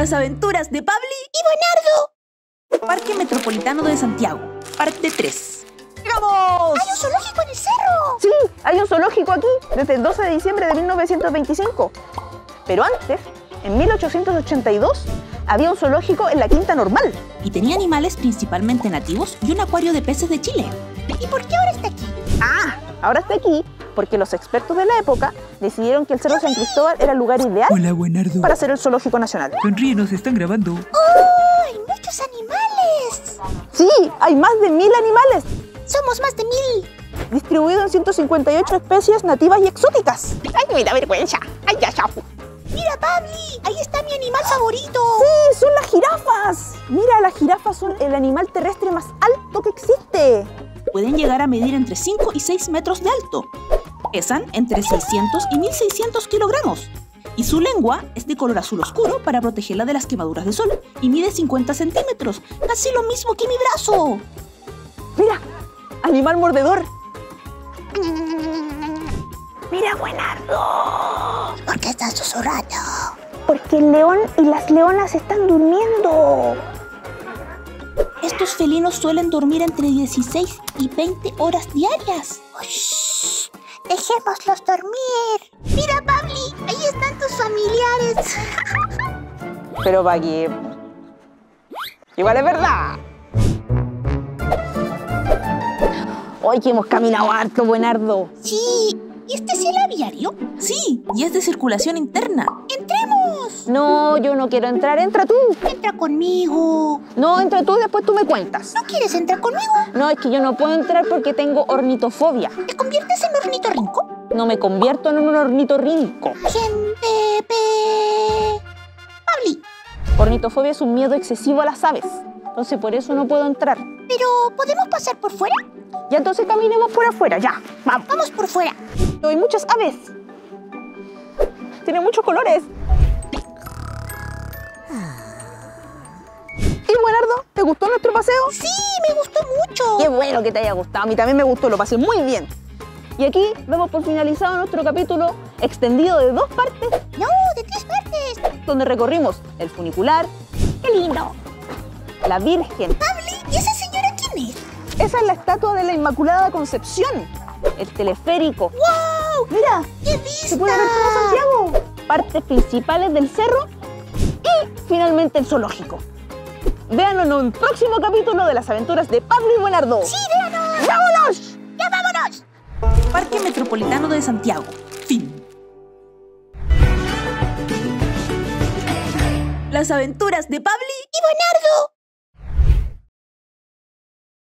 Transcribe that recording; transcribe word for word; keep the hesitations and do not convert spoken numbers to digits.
Las aventuras de Pabli y Buenardo. Parque Metropolitano de Santiago, parte tres. ¡Llegamos! ¡Hay un zoológico en el cerro! Sí, hay un zoológico aquí desde el doce de diciembre de mil novecientos veinticinco. Pero antes, en mil ochocientos ochenta y dos, había un zoológico en la Quinta Normal. Y tenía animales principalmente nativos y un acuario de peces de Chile. ¿Y por qué ahora está aquí? Ah, ahora está aquí porque los expertos de la época decidieron que el Cerro San Cristóbal era el lugar ideal Hola, Buenardo. para hacer el zoológico nacional. Sonríe, nos están grabando. ¡Oh! ¡Hay muchos animales! Sí, hay más de mil animales, ¡Somos más de mil! distribuidos en ciento cincuenta y ocho especies nativas y exóticas. ¡Ay, me da vergüenza! ¡Ay, ya, ya! ¡Mira, Pabli! ¡Ahí está mi animal favorito! ¡Sí, son las jirafas! Mira, las jirafas son el animal terrestre más alto que existe. Pueden llegar a medir entre cinco y seis metros de alto. Pesan entre seiscientos y mil seiscientos kilogramos. Y su lengua es de color azul oscuro para protegerla de las quemaduras de sol. Y mide cincuenta centímetros, casi lo mismo que mi brazo. Mira, animal mordedor. Mira, Buenardo. ¿Por qué estás susurrando? Porque el león y las leonas están durmiendo. Estos felinos suelen dormir entre dieciséis y veinte horas diarias. ¡Shh! ¡Dejémoslos dormir! ¡Mira, Pabli! ¡Ahí están tus familiares! Pero pa' qué. Igual es verdad. Hoy que hemos caminado harto, Buenardo. Sí. ¿Y este es el aviario? Sí, y es de circulación interna. ¡Entremos! No, yo no quiero entrar. Entra tú. Entra conmigo. No, entra tú y después tú me cuentas. ¿No quieres entrar conmigo? No, es que yo no puedo entrar porque tengo ornitofobia. ¿Te conviertes en ornitorrinco? No me convierto en un ornitorrinco. Gente, pe... Pabli, Ornitofobia es un miedo excesivo a las aves. Entonces por eso no puedo entrar. ¿pero podemos pasar por fuera? Ya entonces caminemos por afuera, ya. Vamos. Vamos por fuera. Hay muchas aves. Tiene muchos colores. ¿Y Buenardo? ¿Te gustó nuestro paseo? Sí, me gustó mucho. Qué bueno que te haya gustado. A mí también me gustó, lo pasé muy bien. Y aquí damos por finalizado nuestro capítulo extendido de dos partes, No, de tres partes. donde recorrimos el funicular, ¡Qué lindo! la Virgen. Pabli, ¿y esa señora quién es? Esa es la estatua de la Inmaculada Concepción. El teleférico. ¡Wow! Mira, ¡Qué vista! se puede ver todo Santiago. Partes principales del cerro y finalmente el zoológico. Véanos en un próximo capítulo de las aventuras de Pablo y Buenardo. ¡Sí, véanos! ¡Vámonos! ¡Ya vámonos! Parque Metropolitano de Santiago. Fin. Las aventuras de Pabli ¡Y Buenardo!